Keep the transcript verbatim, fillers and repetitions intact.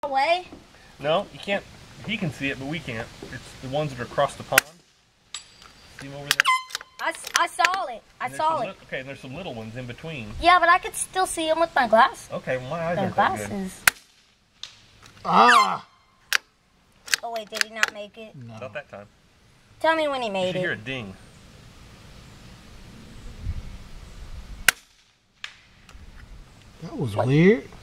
far away? No, you can't. He can see it, but we can't. It's the ones that are across the pond. See them over there? I, I saw it. I saw it. Okay, and there's some little ones in between. Yeah, but I could still see them with my glass. Okay, well, my eyes My aren't that good. glasses. Ah! Oh wait, did he not make it? No. Not that time. Tell me when he You made should it. hear a ding. That was weird.